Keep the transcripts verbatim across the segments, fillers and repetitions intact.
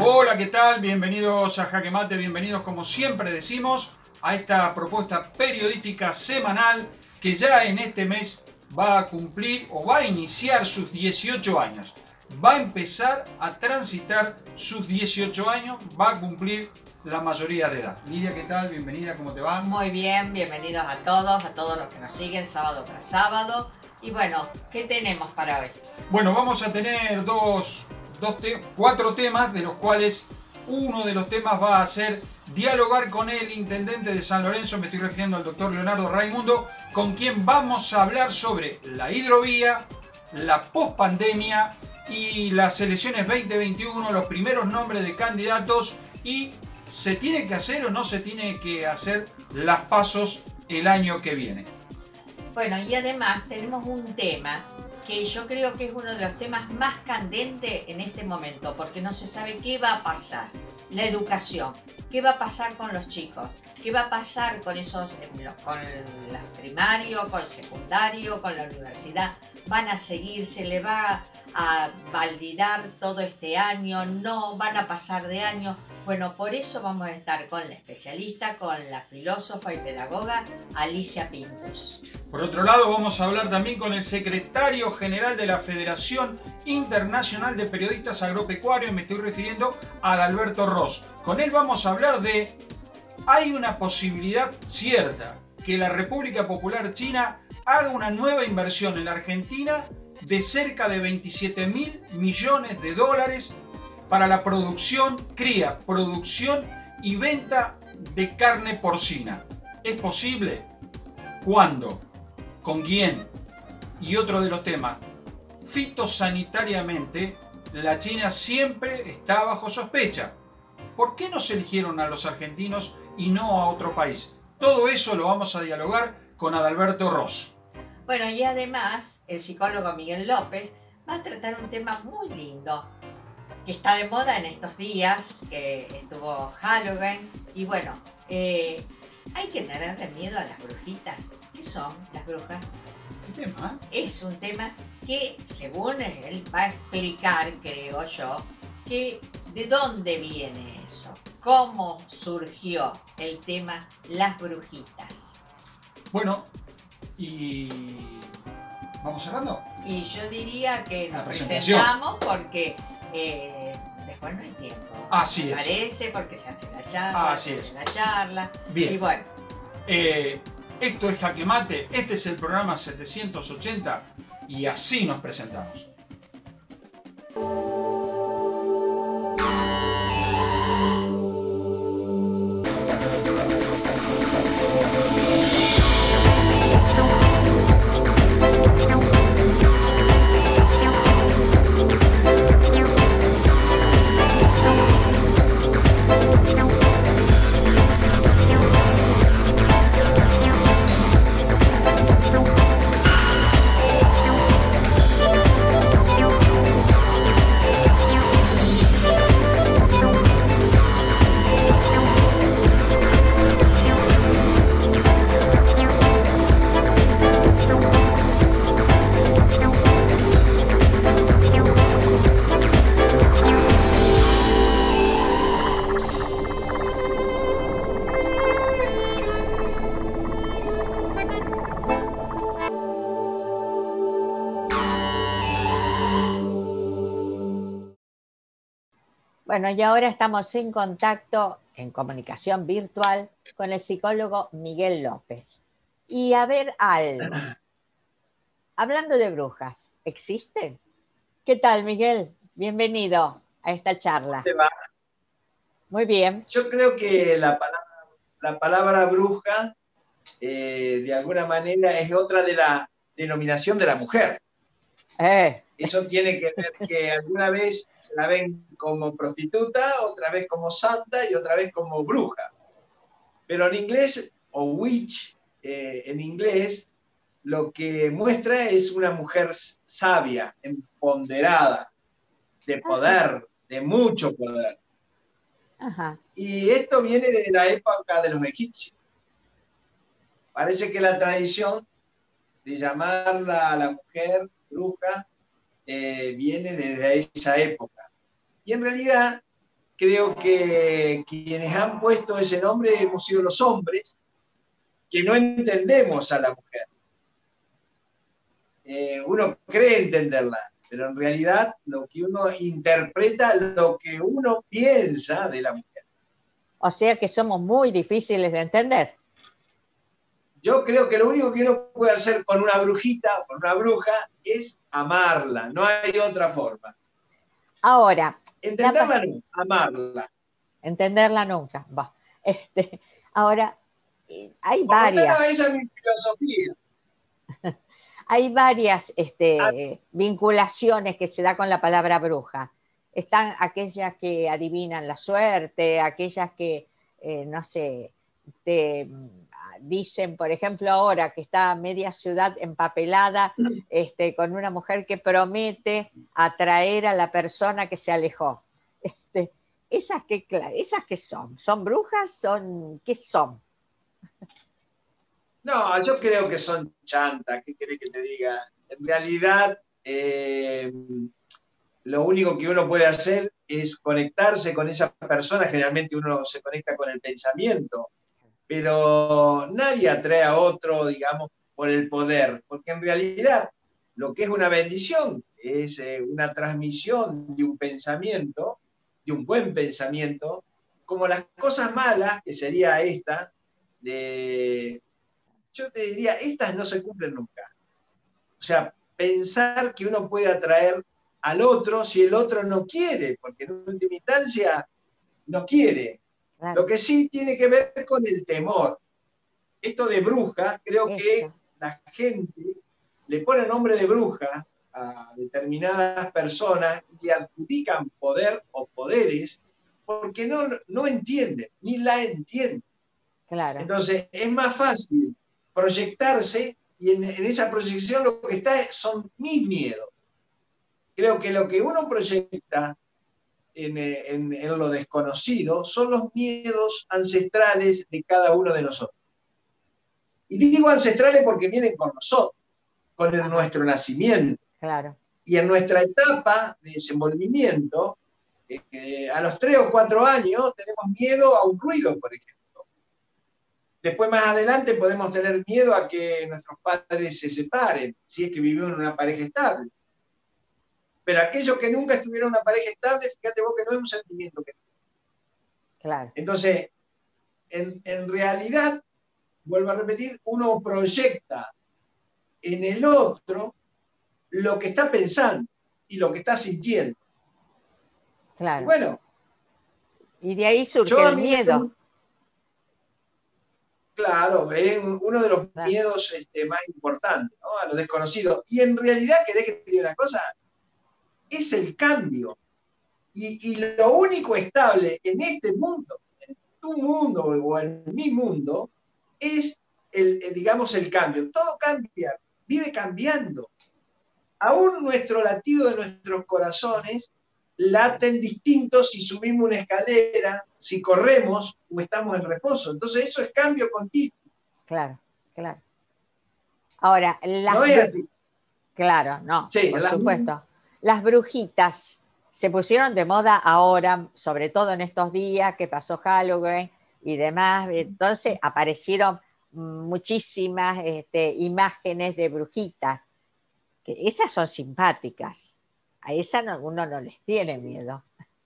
Hola, ¿qué tal? Bienvenidos a Jaque Mate, bienvenidos como siempre decimos a esta propuesta periodística semanal que ya en este mes va a cumplir o va a iniciar sus dieciocho años. Va a empezar a transitar sus dieciocho años, va a cumplir la mayoría de edad. Lidia, ¿qué tal? Bienvenida, ¿cómo te va? Muy bien, bienvenidos a todos, a todos los que nos siguen sábado tras sábado. Y bueno, ¿qué tenemos para hoy? Bueno, vamos a tener dos, dos te cuatro temas, de los cuales uno de los temas va a ser dialogar con el intendente de San Lorenzo, me estoy refiriendo al doctor Leonardo Raimundo, con quien vamos a hablar sobre la hidrovía, la pospandemia y las elecciones veinte veintiuno, los primeros nombres de candidatos y ¿se tiene que hacer o no se tiene que hacer las pasos el año que viene? Bueno, y además tenemos un tema que yo creo que es uno de los temas más candentes en este momento, porque no se sabe qué va a pasar. La educación, qué va a pasar con los chicos, qué va a pasar con esos, con los primarios, con el secundario, con la universidad. ¿Van a seguir? ¿Se le va a validar todo este año? ¿No? ¿Van a pasar de año? Bueno, por eso vamos a estar con la especialista, con la filósofa y pedagoga Alicia Pintos. Por otro lado, vamos a hablar también con el secretario general de la Federación Internacional de Periodistas Agropecuarios, me estoy refiriendo a Adalberto Ross. Con él vamos a hablar de, hay una posibilidad cierta que la República Popular China haga una nueva inversión en la Argentina de cerca de veintisiete mil millones de dólares para la producción, cría, producción y venta de carne porcina. ¿Es posible? ¿Cuándo? ¿Con quién? Y otro de los temas, fitosanitariamente, la China siempre está bajo sospecha. ¿Por qué no se eligieron a los argentinos y no a otro país? Todo eso lo vamos a dialogar con Adalberto Ross. Bueno, y además, el psicólogo Miguel López va a tratar un tema muy lindo, que está de moda en estos días, que estuvo Halloween, y bueno, eh, hay que tenerle miedo a las brujitas. ¿Qué son las brujas? ¿Qué tema? Es un tema que, según él, va a explicar, creo yo, que de dónde viene eso, cómo surgió el tema las brujitas. Bueno, y ¿vamos cerrando? Y yo diría que La nos presentación. presentamos porque eh, después no hay tiempo. Así Me es. Parece, porque se hace la charla, Así se es. hace la charla. Bien. Y bueno, Eh, esto es Jaque Mate, este es el programa setecientos ochenta y así nos presentamos. Bueno, y ahora estamos en contacto, en comunicación virtual, con el psicólogo Miguel López. Y a ver algo. Hablando de brujas, ¿existen? ¿Qué tal, Miguel? Bienvenido a esta charla. ¿Te va? Muy bien. Yo creo que la palabra, la palabra bruja, eh, de alguna manera, es otra de la denominación de la mujer. Eh. Eso tiene que ver que alguna vez la ven como prostituta, otra vez como santa y otra vez como bruja. Pero en inglés, o witch, eh, en inglés, lo que muestra es una mujer sabia, empoderada, de poder, de mucho poder. Ajá. Y esto viene de la época de los egipcios. Parece que la tradición de llamarla a la mujer bruja eh, viene desde esa época. Y en realidad creo que quienes han puesto ese nombre hemos sido los hombres, que no entendemos a la mujer. Eh, uno cree entenderla, pero en realidad lo que uno interpreta, lo que uno piensa de la mujer. O sea que somos muy difíciles de entender. Yo creo que lo único que uno puede hacer con una brujita, con una bruja, es amarla, no hay otra forma. Ahora. Entenderla no, amarla. Entenderla nunca. Va. Este, ahora, hay Por varias. lo menos esa es mi filosofía. Hay varias este, vinculaciones que se da con la palabra bruja. Están aquellas que adivinan la suerte, aquellas que, eh, no sé, te dicen, por ejemplo, ahora que está media ciudad empapelada este, con una mujer que promete atraer a la persona que se alejó. Este, ¿esas qué, esas qué son? ¿Son brujas? ¿Son, ¿Qué son? No, yo creo que son chantas, ¿qué querés que te diga? En realidad, eh, lo único que uno puede hacer es conectarse con esa persona, generalmente uno se conecta con el pensamiento, pero nadie atrae a otro, digamos, por el poder, porque en realidad lo que es una bendición es eh, una transmisión de un pensamiento, de un buen pensamiento, como las cosas malas, que sería esta, de, yo te diría, estas no se cumplen nunca. O sea, pensar que uno puede atraer al otro si el otro no quiere, porque en última instancia no quiere. Claro. Lo que sí tiene que ver con el temor. Esto de bruja, creo Eso. que la gente le pone nombre de bruja a determinadas personas y le adjudican poder o poderes porque no, no entienden, ni la entienden. Claro. Entonces, es más fácil proyectarse y en, en esa proyección lo que está son mis miedos. Creo que lo que uno proyecta en, en, en lo desconocido son los miedos ancestrales de cada uno de nosotros. Y digo ancestrales porque vienen con nosotros, con el, nuestro nacimiento. Claro. Y en nuestra etapa de desenvolvimiento, eh, a los tres o cuatro años tenemos miedo a un ruido, por ejemplo. Después, más adelante, podemos tener miedo a que nuestros padres se separen, si es que vivimos en una pareja estable. Pero aquellos que nunca estuvieron en una pareja estable, fíjate vos que no es un sentimiento que... Claro. Entonces, en, en realidad, vuelvo a repetir, uno proyecta en el otro lo que está pensando y lo que está sintiendo. Claro. Y bueno. Y de ahí surge el miedo. Me... Claro, es uno de los claro. miedos este, más importantes, ¿no? A lo desconocido. Y en realidad, ¿querés que te diga una cosa? Es el cambio. Y, y lo único estable en este mundo, en tu mundo o en mi mundo, es el, el, digamos, el cambio. Todo cambia, vive cambiando. Aún nuestro latido de nuestros corazones laten distintos si subimos una escalera, si corremos o estamos en reposo. Entonces eso es cambio continuo. Claro, claro. Ahora, las no es así. Claro, no, sí, por las... supuesto. Las brujitas se pusieron de moda ahora, sobre todo en estos días que pasó Halloween y demás. Entonces aparecieron muchísimas este, imágenes de brujitas, que esas son simpáticas. A esas no, uno no les tiene miedo.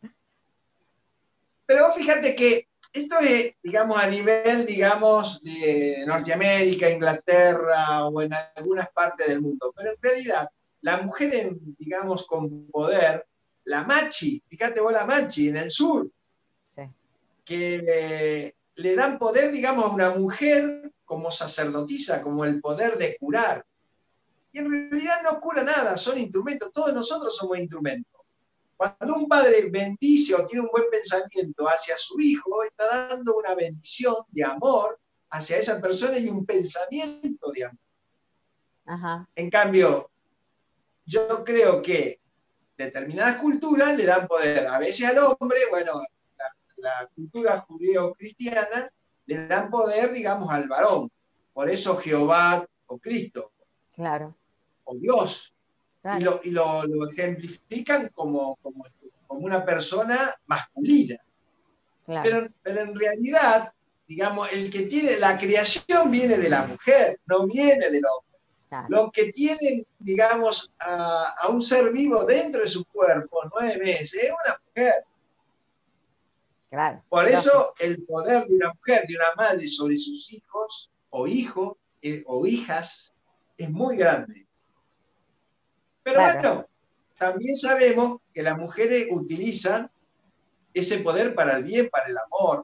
Pero fíjate que esto es, digamos, a nivel, digamos, de Norteamérica, Inglaterra o en algunas partes del mundo. Pero en realidad, la mujer, en, digamos, con poder, la machi, fíjate vos la machi en el sur, sí. que eh, le dan poder, digamos, a una mujer como sacerdotisa, como el poder de curar. Y en realidad no cura nada, son instrumentos, todos nosotros somos instrumentos. Cuando un padre bendice o tiene un buen pensamiento hacia su hijo, está dando una bendición de amor hacia esa persona y un pensamiento de amor. Ajá. En cambio, yo creo que determinadas culturas le dan poder a veces al hombre, bueno, la, la cultura judeo-cristiana le dan poder, digamos, al varón. Por eso Jehová o Cristo. Claro. O Dios. Claro. Y, lo, y lo, lo ejemplifican como, como como una persona masculina. Claro. Pero, pero en realidad, digamos, el que tiene, la creación viene de la mujer, no viene del hombre. Claro. Los que tienen, digamos, a, a un ser vivo dentro de su cuerpo, nueve meses, es una mujer. Claro. Por Lógico. eso el poder de una mujer, de una madre sobre sus hijos o hijos eh, o hijas es muy grande. Pero Claro. bueno, también sabemos que las mujeres utilizan ese poder para el bien, para el amor.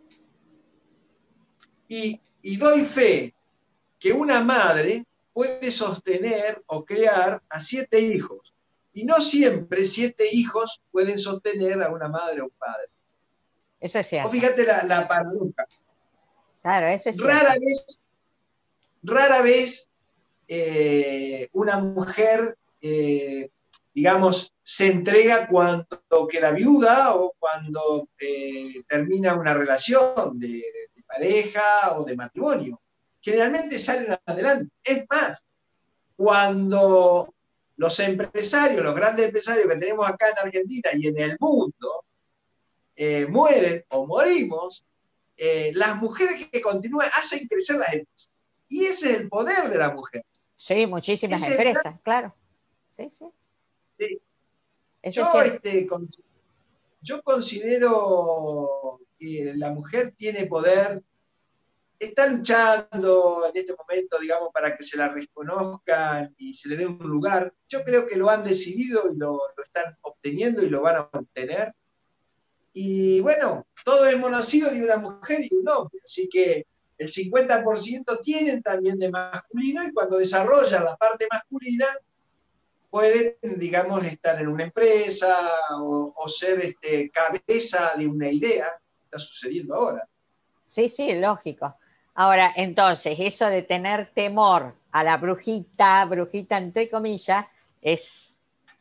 Y, y doy fe que una madre puede sostener o crear a siete hijos. Y no siempre siete hijos pueden sostener a una madre o un padre. Eso es cierto. O fíjate la, la paradoja. Claro, eso es cierto. Rara vez, rara vez eh, una mujer, eh, digamos, se entrega cuando queda viuda o cuando eh, termina una relación de, de pareja o de matrimonio. Generalmente salen adelante. Es más, cuando los empresarios, los grandes empresarios que tenemos acá en Argentina y en el mundo, eh, mueren o morimos, eh, las mujeres que continúan hacen crecer las empresas. Y ese es el poder de la mujer. Sí, muchísimas Ese empresas, gran... claro. Sí, sí. sí. Eso Yo, es cierto. este, con... yo considero que la mujer tiene poder, está luchando en este momento, digamos, para que se la reconozcan y se le dé un lugar. Yo creo que lo han decidido y lo, lo están obteniendo y lo van a obtener. Y bueno, todos hemos nacido de una mujer y un hombre, así que el cincuenta por ciento tienen también de masculino y cuando desarrollan la parte masculina pueden, digamos, estar en una empresa o, o ser este, cabeza de una idea. Está sucediendo ahora. Sí, sí, lógico. Ahora, entonces, eso de tener temor a la brujita, brujita entre comillas, es,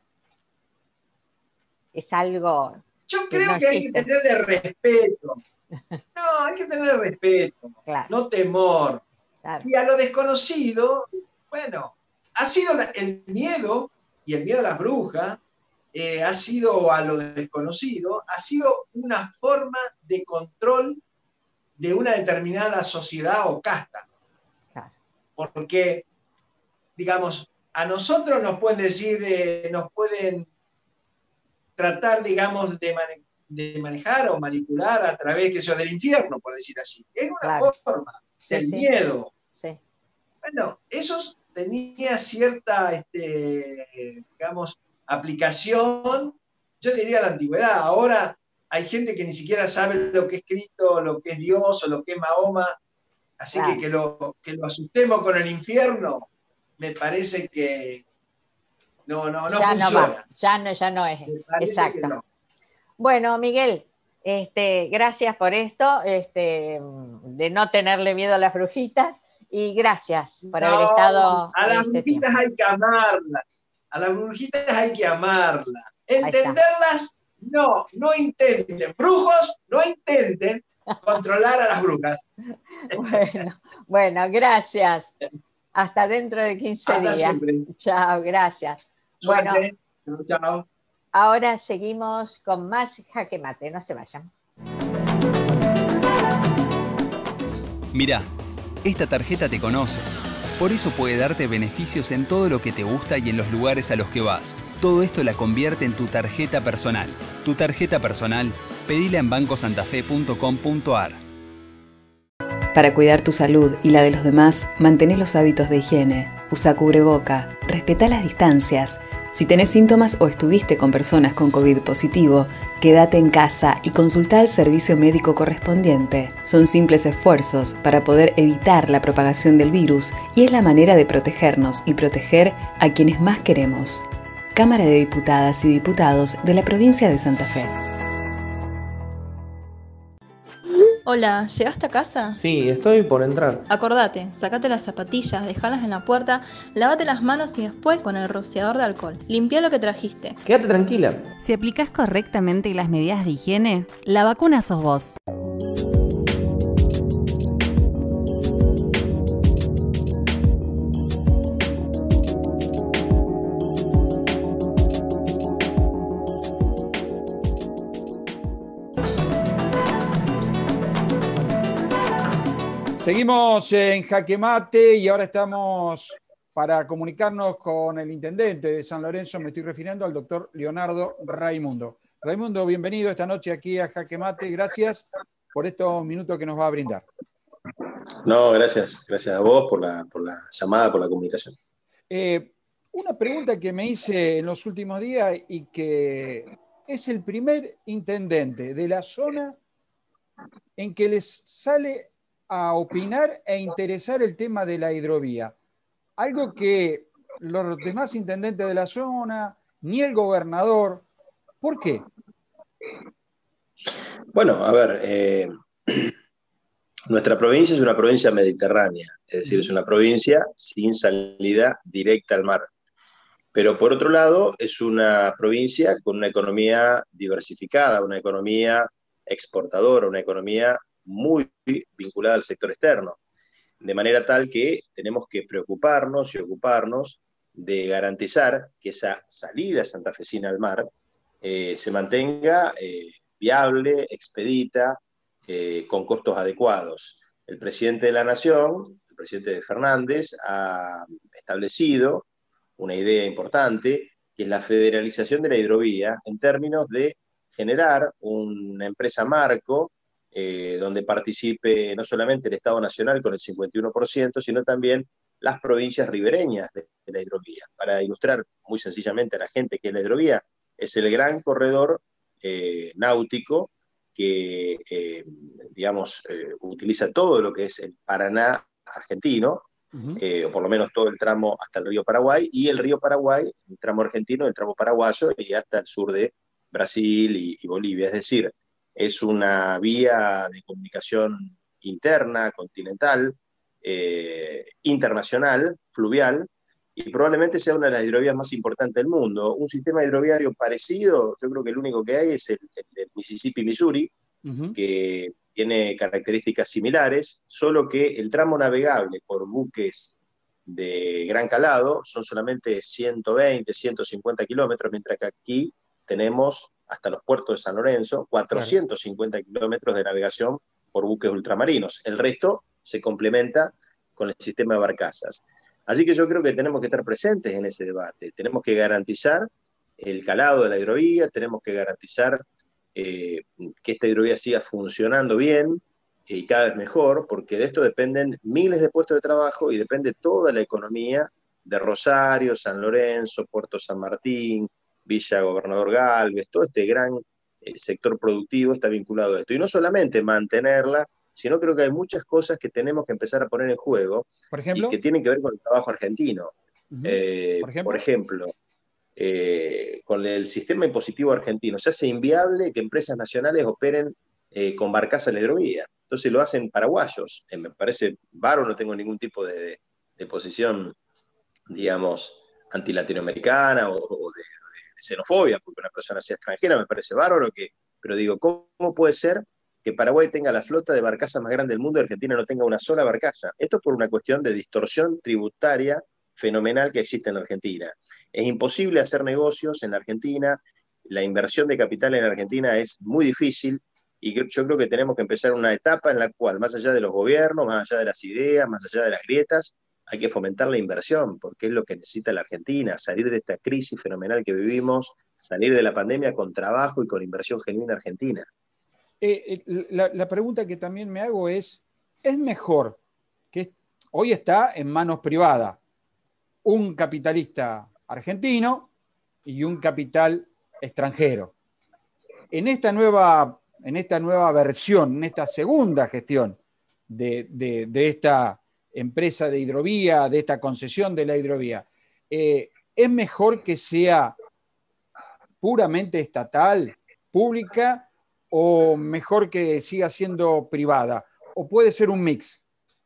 es algo... Yo que creo no que hay existe. que tenerle respeto. No, hay que tenerle respeto, Claro. no temor. Claro. Y a lo desconocido, bueno, ha sido la- el miedo, y el miedo a las brujas, eh, ha sido a lo desconocido, ha sido una forma de control de una determinada sociedad o casta. Claro. Porque, digamos, a nosotros nos pueden decir, eh, nos pueden tratar, digamos, de, mane- de manejar o manipular a través que sea, del infierno, por decir así. Es una Claro. forma Sí, del sí. miedo. Sí. Bueno, eso tenía cierta, este, digamos, aplicación, yo diría la antigüedad. Ahora hay gente que ni siquiera sabe lo que es Cristo, lo que es Dios o lo que es Mahoma. Así Claro. que que lo, que lo asustemos con el infierno, me parece que no, no, no ya funciona. no va, ya no, ya no es. Me parece Exacto. que no. Bueno, Miguel, este, gracias por esto, este, de no tenerle miedo a las brujitas, y gracias por haber No, estado a las este tiempo. brujitas hay que amarlas. A las brujitas hay que amarlas. está. Entenderlas, no, no intenten. Brujos, no intenten controlar a las brujas. Bueno, bueno, gracias. Hasta dentro de quince Hasta días. siempre. Chao, gracias. Bueno, Suerte. Chao. ahora seguimos con más Jaque Mate, no se vayan. Mirá, esta tarjeta te conoce. Por eso puede darte beneficios en todo lo que te gusta y en los lugares a los que vas. Todo esto la convierte en tu tarjeta personal. Tu tarjeta personal, pedila en banco santa fe punto com punto a r. Para cuidar tu salud y la de los demás, mantén los hábitos de higiene. Usa cubreboca, respeta las distancias. Si tenés síntomas o estuviste con personas con COVID positivo, quédate en casa y consulta al servicio médico correspondiente. Son simples esfuerzos para poder evitar la propagación del virus y es la manera de protegernos y proteger a quienes más queremos. Cámara de Diputadas y Diputados de la provincia de Santa Fe. Hola, ¿llegaste a casa? Sí, estoy por entrar. Acordate, sacate las zapatillas, dejalas en la puerta, lavate las manos y después con el rociador de alcohol. Limpia lo que trajiste. Quédate tranquila. Si aplicás correctamente las medidas de higiene, la vacuna sos vos. Seguimos en Jaque Mate y ahora estamos para comunicarnos con el intendente de San Lorenzo. Me estoy refiriendo al doctor Leonardo Raimundo. Raimundo, bienvenido esta noche aquí a Jaque Mate. Gracias por estos minutos que nos va a brindar. No, gracias. Gracias a vos por la, por la llamada, por la comunicación. Eh, una pregunta que me hice en los últimos días y que es el primer intendente de la zona en que les sale a opinar e interesar el tema de la hidrovía. Algo que los demás intendentes de la zona, ni el gobernador. ¿Por qué? Bueno, a ver, eh, nuestra provincia es una provincia mediterránea, es decir, es una provincia sin salida directa al mar. Pero por otro lado, es una provincia con una economía diversificada, una economía exportadora, una economía muy vinculada al sector externo. De manera tal que tenemos que preocuparnos y ocuparnos de garantizar que esa salida santafesina al mar eh, se mantenga eh, viable, expedita, eh, con costos adecuados. El presidente de la Nación, el presidente Fernández, ha establecido una idea importante, que es la federalización de la hidrovía en términos de generar una empresa marco eh, donde participe no solamente el Estado Nacional con el cincuenta y uno por ciento, sino también las provincias ribereñas de, de la hidrovía. Para ilustrar muy sencillamente a la gente que la hidrovía es el gran corredor eh, náutico que, eh, digamos, eh, utiliza todo lo que es el Paraná argentino, Uh-huh. eh, o por lo menos todo el tramo hasta el río Paraguay, y el río Paraguay, el tramo argentino, el tramo paraguayo, y hasta el sur de Brasil y, y Bolivia. Es decir, es una vía de comunicación interna, continental, eh, internacional, fluvial, y probablemente sea una de las hidrovías más importantes del mundo. Un sistema hidroviario parecido, yo creo que el único que hay es el, el de Mississippi-Missouri, uh-huh. que tiene características similares, solo que el tramo navegable por buques de gran calado son solamente ciento veinte, ciento cincuenta kilómetros, mientras que aquí tenemos hasta los puertos de San Lorenzo cuatrocientos cincuenta claro. kilómetros de navegación por buques ultramarinos. El resto se complementa con el sistema de barcazas. Así que yo creo que tenemos que estar presentes en ese debate. Tenemos que garantizar el calado de la hidrovía, tenemos que garantizar Eh, que esta hidrovía siga funcionando bien eh, y cada vez mejor, porque de esto dependen miles de puestos de trabajo y depende toda la economía de Rosario, San Lorenzo, Puerto San Martín, Villa Gobernador Galvez, todo este gran eh, sector productivo está vinculado a esto. Y no solamente mantenerla, sino creo que hay muchas cosas que tenemos que empezar a poner en juego, ¿por ejemplo? Y que tienen que ver con el trabajo argentino. Uh-huh. eh, ¿Por ejemplo? Por ejemplo Eh, con el sistema impositivo argentino se hace inviable que empresas nacionales operen eh, con barcaza en la hidrovía. Entonces lo hacen paraguayos. Eh, me parece bárbaro, no tengo ningún tipo de, de posición, digamos, antilatinoamericana o, o de, de, de xenofobia, porque una persona sea extranjera, me parece bárbaro, que, pero digo, ¿cómo puede ser que Paraguay tenga la flota de barcazas más grande del mundo y Argentina no tenga una sola barcaza? Esto es por una cuestión de distorsión tributaria fenomenal que existe en la Argentina. Es imposible hacer negocios en la Argentina, la inversión de capital en la Argentina es muy difícil, y yo creo que tenemos que empezar una etapa en la cual, más allá de los gobiernos, más allá de las ideas, más allá de las grietas, hay que fomentar la inversión, porque es lo que necesita la Argentina, salir de esta crisis fenomenal que vivimos, salir de la pandemia con trabajo y con inversión genuina argentina. Eh, la, la pregunta que también me hago es, ¿es mejor que hoy está en manos privadas un capitalista argentino y un capital extranjero? En esta nueva, en esta nueva versión, en esta segunda gestión de, de, de esta empresa de hidrovía, de esta concesión de la hidrovía, eh, ¿es mejor que sea puramente estatal, pública, o mejor que siga siendo privada? ¿O puede ser un mix?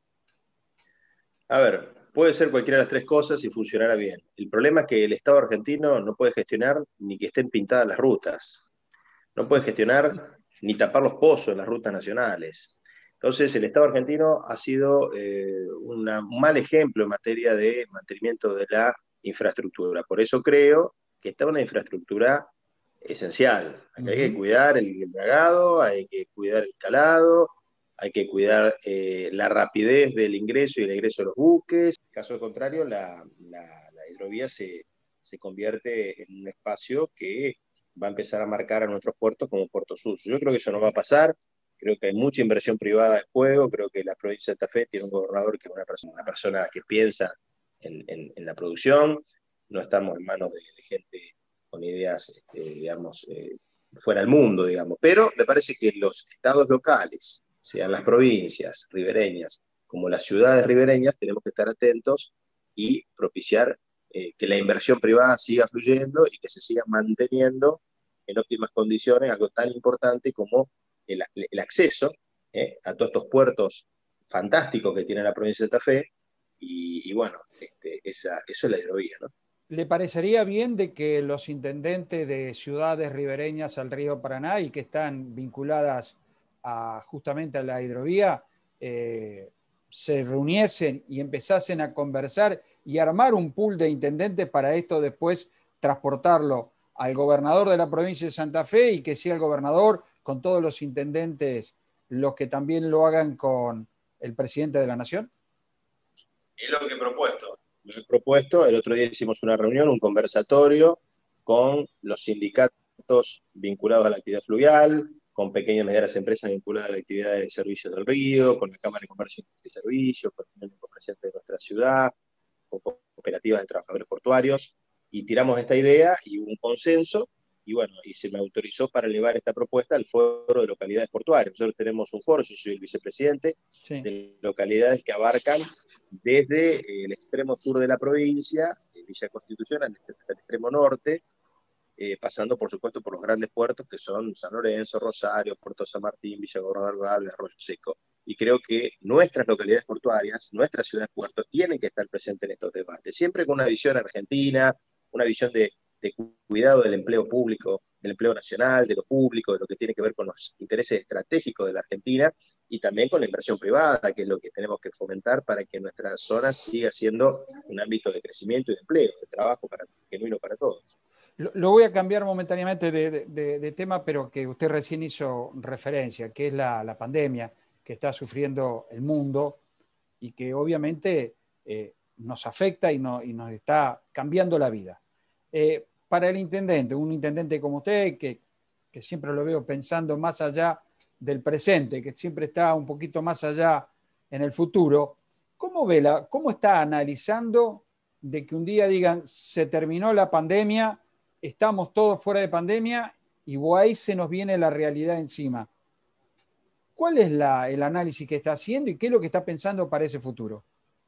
A ver, puede ser cualquiera de las tres cosas y funcionará bien. El problema es que el Estado argentino no puede gestionar ni que estén pintadas las rutas. No puede gestionar ni tapar los pozos en las rutas nacionales. Entonces, el Estado argentino ha sido eh, una, un mal ejemplo en materia de mantenimiento de la infraestructura. Por eso creo que está una infraestructura esencial. Uh-huh. Hay que cuidar el dragado, hay que cuidar el calado, hay que cuidar eh, la rapidez del ingreso y el egreso de los buques. En caso contrario, la, la, la hidrovía se, se convierte en un espacio que va a empezar a marcar a nuestros puertos como puertos sucios. Yo creo que eso no va a pasar, creo que hay mucha inversión privada en juego, creo que la provincia de Santa Fe tiene un gobernador que es una persona, una persona que piensa en, en, en la producción, no estamos en manos de, de gente con ideas, este, digamos, eh, fuera del mundo, digamos, pero me parece que los estados locales, sean las provincias ribereñas como las ciudades ribereñas, tenemos que estar atentos y propiciar eh, que la inversión privada siga fluyendo y que se siga manteniendo en óptimas condiciones, algo tan importante como el, el acceso eh, a todos estos puertos fantásticos que tiene la provincia de Santa Fe, y, y bueno, este, esa, eso es la hidrovía, ¿no? ¿Le parecería bien de que los intendentes de ciudades ribereñas al río Paraná y que están vinculadas a, justamente a la hidrovía eh, se reuniesen y empezasen a conversar y armar un pool de intendentes para esto después transportarlo al gobernador de la provincia de Santa Fe y que sea el gobernador con todos los intendentes los que también lo hagan con el presidente de la Nación? Es lo que he propuesto. Lo he propuesto, el otro día hicimos una reunión, un conversatorio con los sindicatos vinculados a la actividad fluvial, con pequeñas y medianas empresas vinculadas a la actividad de servicios del río, con la Cámara de Comercio y Servicios, con el comerciante de nuestra ciudad, con cooperativas de trabajadores portuarios, y tiramos esta idea y hubo un consenso, y bueno, y se me autorizó para elevar esta propuesta al foro de localidades portuarias. Nosotros tenemos un foro, yo soy el vicepresidente, sí, de localidades que abarcan desde el extremo sur de la provincia, Villa Constitución, al extremo norte, eh, pasando por supuesto por los grandes puertos que son San Lorenzo, Rosario, Puerto San Martín, Villa Gobernador Galvez, Arroyo Seco. Y creo que nuestras localidades portuarias, nuestras ciudades puertos, tienen que estar presentes en estos debates, siempre con una visión argentina, una visión de, de cuidado del empleo público, del empleo nacional, de lo público, de lo que tiene que ver con los intereses estratégicos de la Argentina, y también con la inversión privada, que es lo que tenemos que fomentar para que nuestra zona siga siendo un ámbito de crecimiento y de empleo, de trabajo para, genuino para todos. Lo, lo voy a cambiar momentáneamente de, de, de tema, pero que usted recién hizo referencia, que es la, la pandemia que está sufriendo el mundo y que obviamente eh, nos afecta y, no, y nos está cambiando la vida. Eh, para el intendente, un intendente como usted, que, que siempre lo veo pensando más allá del presente, que siempre está un poquito más allá en el futuro, ¿cómo ve la, cómo está analizando de que un día digan se terminó la pandemia, estamos todos fuera de pandemia y ahí se nos viene la realidad encima? ¿Cuál es la, el análisis que está haciendo y qué es lo que está pensando para ese futuro?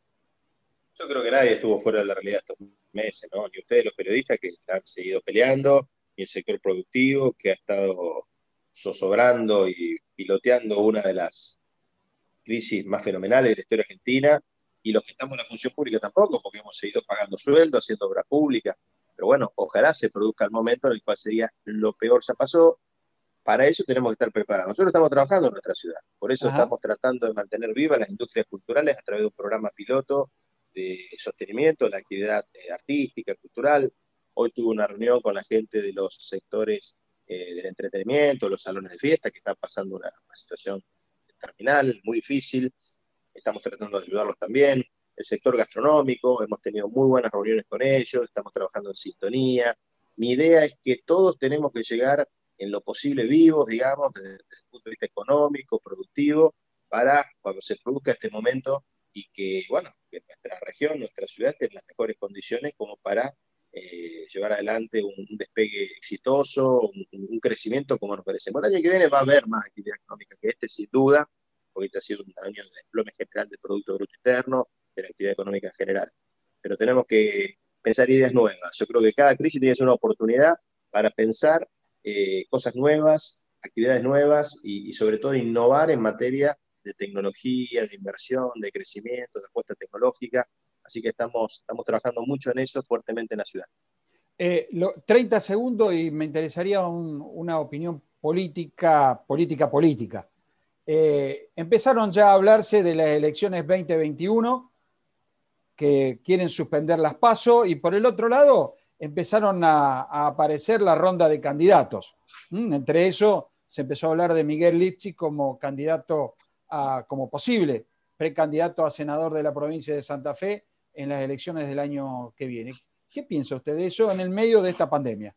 Yo creo que nadie estuvo fuera de la realidad estos meses, ¿no? Ni ustedes los periodistas que han seguido peleando, ni el sector productivo que ha estado zozobrando y piloteando una de las crisis más fenomenales de la historia argentina, y los que estamos en la función pública tampoco, porque hemos seguido pagando sueldos, haciendo obra pública. Pero bueno, ojalá se produzca el momento en el cual sería lo peor ya pasó. Para eso tenemos que estar preparados. Nosotros estamos trabajando en nuestra ciudad, por eso Ajá. estamos tratando de mantener vivas las industrias culturales a través de un programa piloto de sostenimiento de la actividad eh, artística, cultural. Hoy tuve una reunión con la gente de los sectores eh, del entretenimiento, los salones de fiesta, que están pasando una, una situación terminal, muy difícil. Estamos tratando de ayudarlos también. El sector gastronómico, hemos tenido muy buenas reuniones con ellos, estamos trabajando en sintonía. Mi idea es que todos tenemos que llegar en lo posible vivos, digamos, desde, desde el punto de vista económico, productivo, para cuando se produzca este momento y que, bueno, que nuestra región, nuestra ciudad esté en las mejores condiciones como para eh, llevar adelante un, un despegue exitoso, un, un crecimiento como nos merecemos. El año que viene va a haber más actividad económica que este, sin duda, porque este ha sido un año de desplome general del Producto Bruto Interno, de la actividad económica en general. Pero tenemos que pensar ideas nuevas. Yo creo que cada crisis tiene que ser una oportunidad para pensar eh, cosas nuevas, actividades nuevas y, y sobre todo innovar en materia de tecnología, de inversión, de crecimiento, de apuesta tecnológica. Así que estamos, estamos trabajando mucho en eso fuertemente en la ciudad. Eh, lo, treinta segundos y me interesaría un, una opinión política, política, política. Eh, empezaron ya a hablarse de las elecciones veinte veintiuno, que quieren suspender las PASO, y por el otro lado empezaron a, a aparecer la ronda de candidatos. ¿Mm? Entre eso se empezó a hablar de Miguel Lifchitz como candidato a, como posible precandidato a senador de la provincia de Santa Fe en las elecciones del año que viene. ¿Qué piensa usted de eso en el medio de esta pandemia?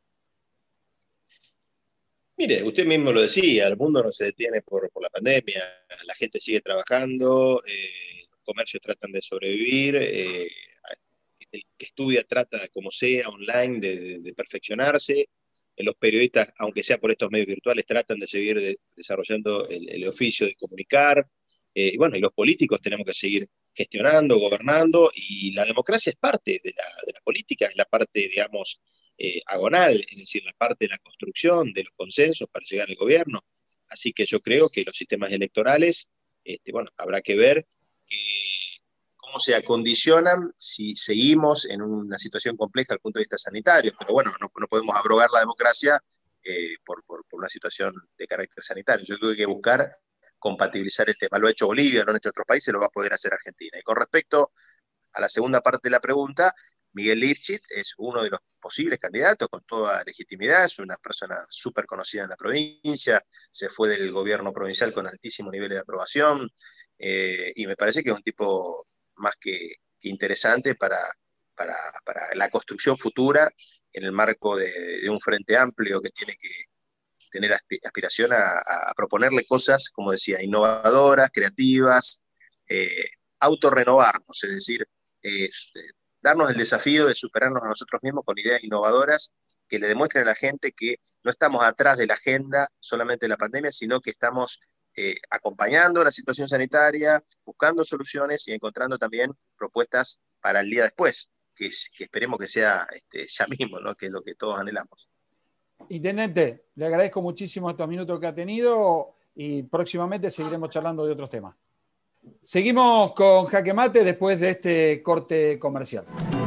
Mire, usted mismo lo decía, el mundo no se detiene por, por la pandemia, la gente sigue trabajando, eh, los comercios tratan de sobrevivir, eh, el que estudia trata, como sea, online, de, de, de perfeccionarse, eh, los periodistas, aunque sea por estos medios virtuales, tratan de seguir de, desarrollando el, el oficio de comunicar, eh, y bueno, y los políticos tenemos que seguir gestionando, gobernando, y la democracia es parte de la, de la política, es la parte, digamos, Eh, agonal, es decir, la parte de la construcción de los consensos para llegar al gobierno. Así que yo creo que los sistemas electorales, este, bueno, habrá que ver eh, cómo se acondicionan si seguimos en una situación compleja desde el punto de vista sanitario, pero bueno, no, no podemos abrogar la democracia eh, por, por, por una situación de carácter sanitario. Yo creo que hay que buscar compatibilizar el tema. Lo ha hecho Bolivia, lo han hecho otros países, lo va a poder hacer Argentina. Y con respecto a la segunda parte de la pregunta, Miguel Lifchit es uno de los posibles candidatos con toda legitimidad, es una persona súper conocida en la provincia, se fue del gobierno provincial con altísimo nivel de aprobación, eh, y me parece que es un tipo más que, que interesante para, para, para la construcción futura en el marco de, de un frente amplio que tiene que tener aspiración a, a proponerle cosas, como decía, innovadoras, creativas, eh, autorrenovarnos, es decir, eh, darnos el desafío de superarnos a nosotros mismos con ideas innovadoras que le demuestren a la gente que no estamos atrás de la agenda solamente de la pandemia, sino que estamos eh, acompañando la situación sanitaria, buscando soluciones y encontrando también propuestas para el día después, que, que esperemos que sea este, ya mismo, ¿no? Que es lo que todos anhelamos. Intendente, le agradezco muchísimo estos minutos que ha tenido y próximamente seguiremos charlando de otros temas. Seguimos con Jaque Mate después de este corte comercial.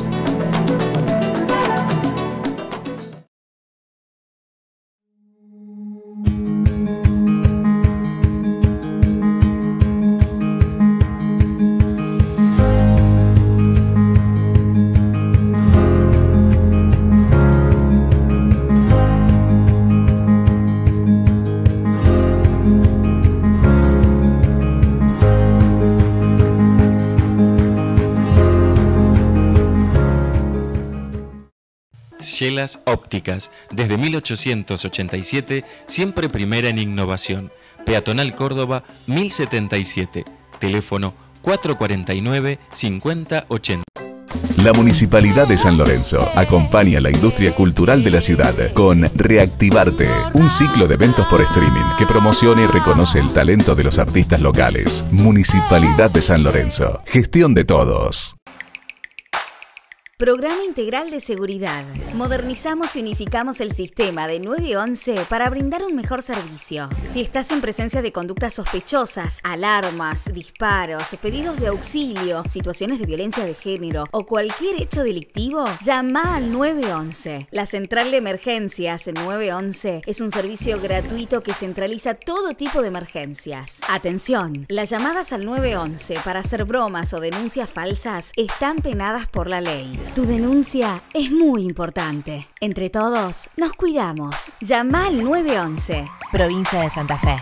Chelas Ópticas, desde mil ochocientos ochenta y siete, siempre primera en innovación. Peatonal Córdoba, mil setenta y siete. Teléfono cuatro cuatro nueve, cinco cero ocho cero. La Municipalidad de San Lorenzo acompaña a la industria cultural de la ciudad con Reactivarte, un ciclo de eventos por streaming que promociona y reconoce el talento de los artistas locales. Municipalidad de San Lorenzo, gestión de todos. Programa Integral de Seguridad. Modernizamos y unificamos el sistema de nueve once para brindar un mejor servicio. Si estás en presencia de conductas sospechosas, alarmas, disparos, pedidos de auxilio, situaciones de violencia de género o cualquier hecho delictivo, llama al nueve once. La Central de Emergencias nueve once es un servicio gratuito que centraliza todo tipo de emergencias. Atención, las llamadas al nueve once para hacer bromas o denuncias falsas están penadas por la ley. Tu denuncia es muy importante. Entre todos, nos cuidamos. Llama al nueve once. Provincia de Santa Fe.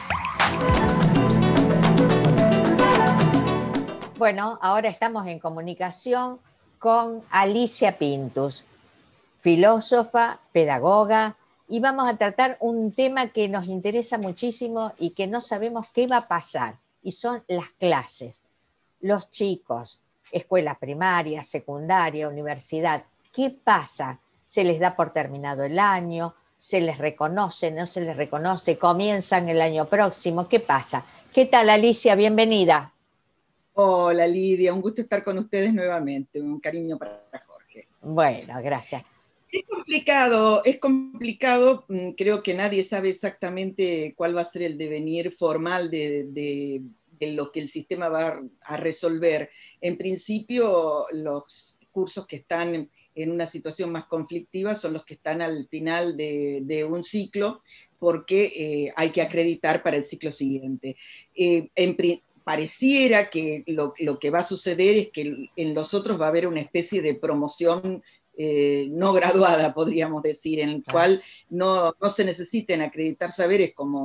Bueno, ahora estamos en comunicación con Alicia Pintus, filósofa, pedagoga, y vamos a tratar un tema que nos interesa muchísimo y que no sabemos qué va a pasar, y son las clases. Los chicos, escuela primaria, secundaria, universidad, ¿qué pasa? ¿Se les da por terminado el año? ¿Se les reconoce? ¿No se les reconoce? ¿Comienzan el año próximo? ¿Qué pasa? ¿Qué tal, Alicia? Bienvenida. Hola, Lidia. Un gusto estar con ustedes nuevamente. Un cariño para Jorge. Bueno, gracias. Es complicado, es complicado. Creo que nadie sabe exactamente cuál va a ser el devenir formal de... de en lo que el sistema va a resolver. En principio, los cursos que están en una situación más conflictiva son los que están al final de, de un ciclo, porque eh, hay que acreditar para el ciclo siguiente. Eh, en, pareciera que lo, lo que va a suceder es que en los otros va a haber una especie de promoción eh, no graduada, podríamos decir, en el cual no, no se necesiten acreditar saberes como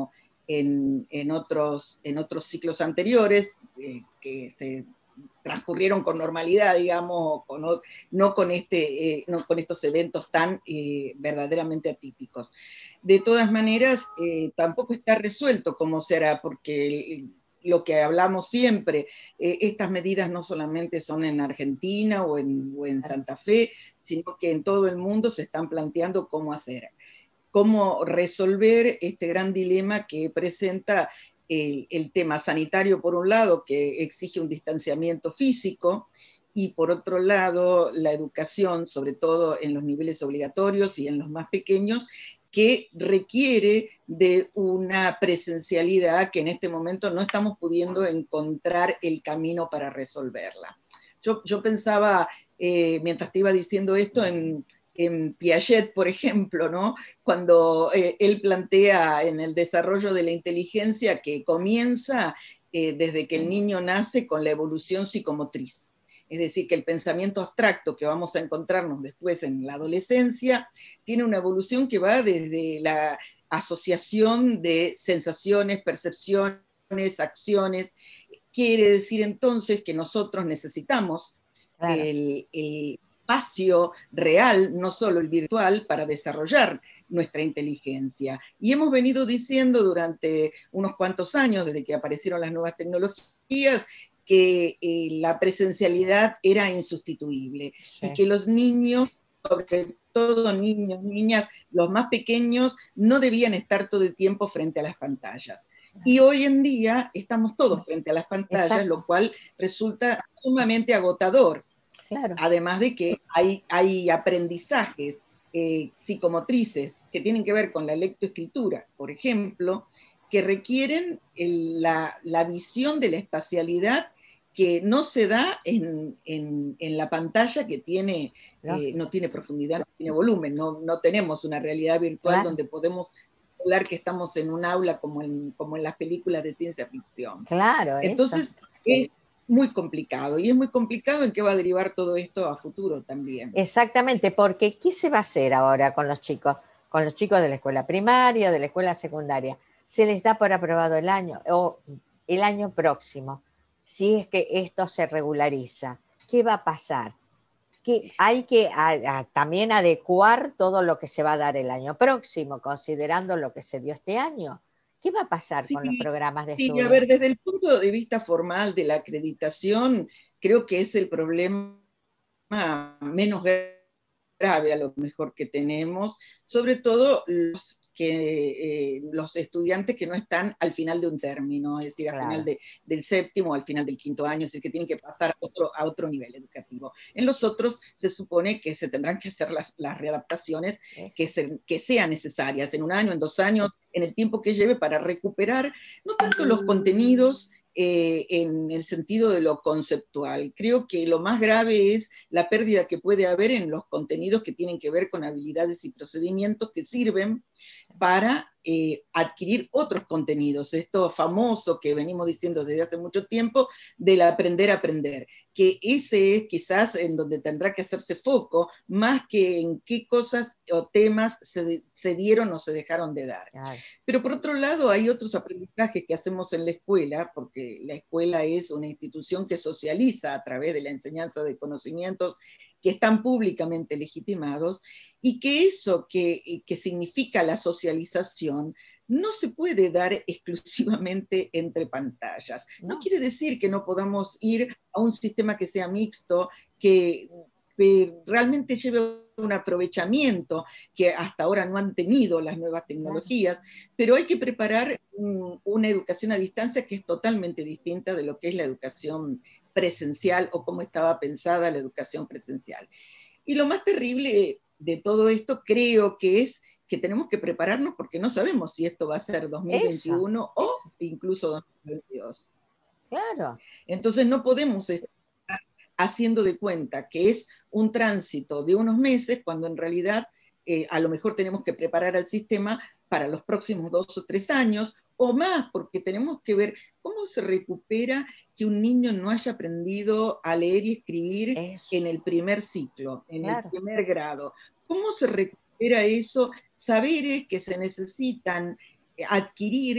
en, en, otros, en otros ciclos anteriores, eh, que se transcurrieron con normalidad, digamos, con, no, con este, eh, no con estos eventos tan eh, verdaderamente atípicos. De todas maneras, eh, tampoco está resuelto cómo será, porque lo que hablamos siempre, eh, estas medidas no solamente son en Argentina o en, o en Santa Fe, sino que en todo el mundo se están planteando cómo hacer, cómo resolver este gran dilema que presenta el, el tema sanitario, por un lado, que exige un distanciamiento físico, y por otro lado, la educación, sobre todo en los niveles obligatorios y en los más pequeños, que requiere de una presencialidad que en este momento no estamos pudiendo encontrar el camino para resolverla. Yo, yo pensaba, eh, mientras te iba diciendo esto, en, en Piaget, por ejemplo, ¿no? Cuando eh, él plantea en el desarrollo de la inteligencia que comienza eh, desde que el niño nace con la evolución psicomotriz. Es decir, que el pensamiento abstracto que vamos a encontrarnos después en la adolescencia tiene una evolución que va desde la asociación de sensaciones, percepciones, acciones. Quiere decir entonces que nosotros necesitamos claro. el, el espacio real, no solo el virtual, para desarrollar nuestra inteligencia. Y hemos venido diciendo durante unos cuantos años, desde que aparecieron las nuevas tecnologías, que eh, la presencialidad era insustituible, sí. y que los niños, sobre todo niños, niñas, los más pequeños, no debían estar todo el tiempo frente a las pantallas. Y hoy en día estamos todos frente a las pantallas, exacto. lo cual resulta sumamente agotador. Claro. Además de que hay, hay aprendizajes eh, psicomotrices que tienen que ver con la lectoescritura, por ejemplo, que requieren el, la, la visión de la espacialidad que no se da en, en, en la pantalla, que tiene, eh, no tiene profundidad, no tiene volumen, no, no tenemos una realidad virtual claro. donde podemos simular que estamos en un aula como en, como en las películas de ciencia ficción. Claro, entonces eso. Es muy complicado, y es muy complicado en qué va a derivar todo esto a futuro también. Exactamente, porque ¿qué se va a hacer ahora con los chicos? Con los chicos de la escuela primaria, de la escuela secundaria. Se les da por aprobado el año, o el año próximo. Si es que esto se regulariza, ¿qué va a pasar? Que hay que a, a, también adecuar todo lo que se va a dar el año próximo, considerando lo que se dio este año. ¿Qué va a pasar sí, con los programas de sí, estudio? A ver, desde el punto de vista formal de la acreditación, creo que es el problema menos grave a lo mejor que tenemos, sobre todo los que eh, los estudiantes que no están al final de un término, es decir, al claro. final de, del séptimo o al final del quinto año, es decir, que tienen que pasar a otro, a otro nivel educativo. En los otros se supone que se tendrán que hacer las, las readaptaciones que, se, que sean necesarias, en un año, en dos años, en el tiempo que lleve para recuperar, no tanto los contenidos, Eh, en el sentido de lo conceptual. Creo que lo más grave es la pérdida que puede haber en los contenidos que tienen que ver con habilidades y procedimientos que sirven para eh, adquirir otros contenidos. Esto famoso que venimos diciendo desde hace mucho tiempo, del aprender a aprender, que ese es quizás en donde tendrá que hacerse foco, más que en qué cosas o temas se, se dieron o se dejaron de dar. Claro. Pero por otro lado hay otros aprendizajes que hacemos en la escuela, porque la escuela es una institución que socializa a través de la enseñanza de conocimientos que están públicamente legitimados, y que eso que, que significa la socialización no se puede dar exclusivamente entre pantallas. No. no quiere decir que no podamos ir a un sistema que sea mixto, que, que realmente lleve un aprovechamiento que hasta ahora no han tenido las nuevas tecnologías, pero hay que preparar un, una educación a distancia que es totalmente distinta de lo que es la educación presencial o cómo estaba pensada la educación presencial. Y lo más terrible de todo esto creo que es que tenemos que prepararnos porque no sabemos si esto va a ser dos mil veintiuno eso, o eso. incluso dos mil veintidós. Claro. Entonces no podemos estar haciendo de cuenta que es un tránsito de unos meses cuando en realidad eh, a lo mejor tenemos que preparar al sistema para los próximos dos o tres años o más, porque tenemos que ver cómo se recupera que un niño no haya aprendido a leer y escribir eso. en el primer ciclo, en claro. el primer grado. ¿Cómo se recupera eso? Saberes que se necesitan adquirir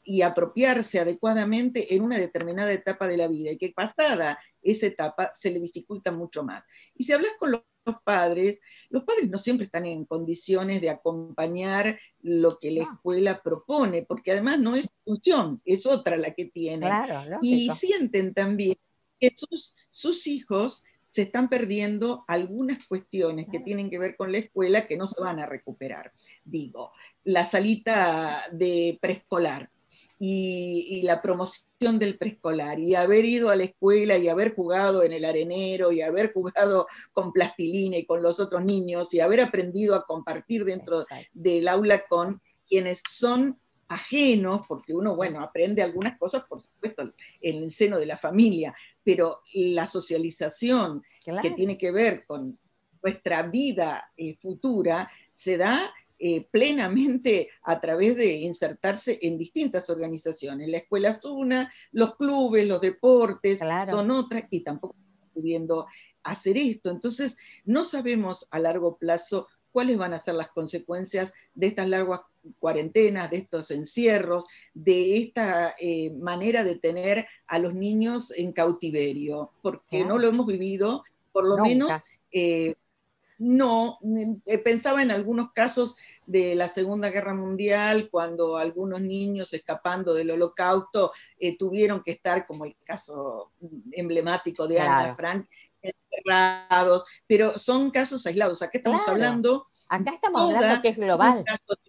y apropiarse adecuadamente en una determinada etapa de la vida, y que pasada esa etapa se le dificulta mucho más. Y si hablas con los padres, los padres no siempre están en condiciones de acompañar lo que la escuela propone, porque además no es su función, es otra la que tienen. Claro, y sienten también que sus, sus hijos se están perdiendo algunas cuestiones que tienen que ver con la escuela que no se van a recuperar. Digo, la salita de preescolar y, y la promoción del preescolar, y haber ido a la escuela y haber jugado en el arenero y haber jugado con plastilina y con los otros niños y haber aprendido a compartir dentro Exacto. del aula con quienes son ajenos, porque uno, bueno, aprende algunas cosas, por supuesto, en el seno de la familia, pero la socialización claro. que tiene que ver con nuestra vida eh, futura se da eh, plenamente a través de insertarse en distintas organizaciones. La escuela es una, los clubes, los deportes claro. son otras, y tampoco estamos pudiendo hacer esto. Entonces, no sabemos a largo plazo cuáles van a ser las consecuencias de estas largas cuarentenas, de estos encierros, de esta eh, manera de tener a los niños en cautiverio, porque claro. no lo hemos vivido, por lo Nunca. menos, eh, no, eh, pensaba en algunos casos de la Segunda Guerra Mundial, cuando algunos niños escapando del Holocausto eh, tuvieron que estar, como el caso emblemático de claro. Ana Frank, encerrados, pero son casos aislados. Acá estamos claro. hablando... Acá estamos hablando que es global.